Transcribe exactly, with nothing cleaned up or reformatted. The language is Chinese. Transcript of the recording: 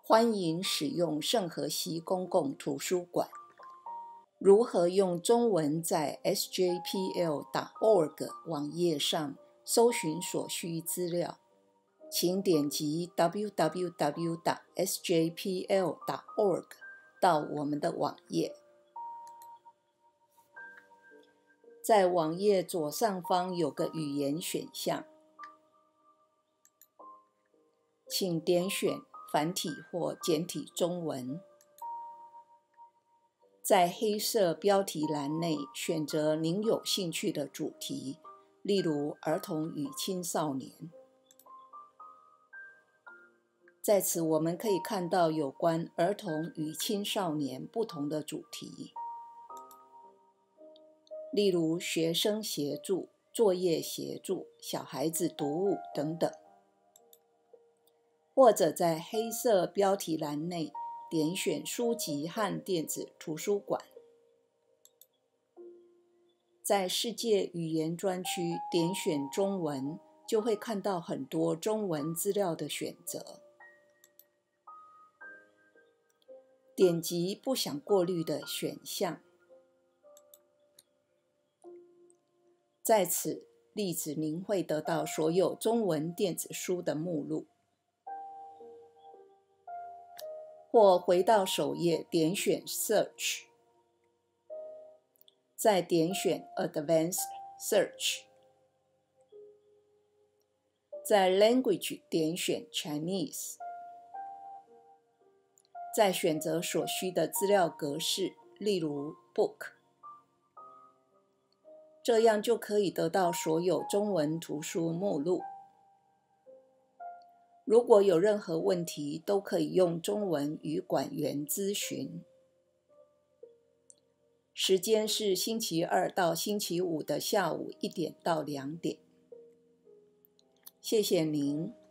欢迎使用圣荷西公共图书馆。如何用中文在 S J P L 点 org 网页上搜寻所需资料？请点击 w w w 点 s j p l 点 org 到我们的网页。在网页左上方有个语言选项，请点选繁体或简体中文。在黑色标题栏内选择您有兴趣的主题，例如儿童与青少年。在此我们可以看到有关儿童与青少年不同的主题，例如学生协助、作业协助、小孩子读物等等。或者在黑色标题栏内点选书籍和电子图书馆。在世界语言专区点选中文，就会看到很多中文资料的选择。点击不想过滤的选项。在此例子，您会得到所有中文电子书的目录。或回到首页，点选 Search， 再点选 Advanced Search， 在 Language 点选 Chinese， 再选择所需的资料格式，例如 Book， 这样就可以得到所有中文图书目录。如果有任何问题，都可以用中文与馆员咨询。时间是星期二到星期五的下午一点到两点。谢谢您。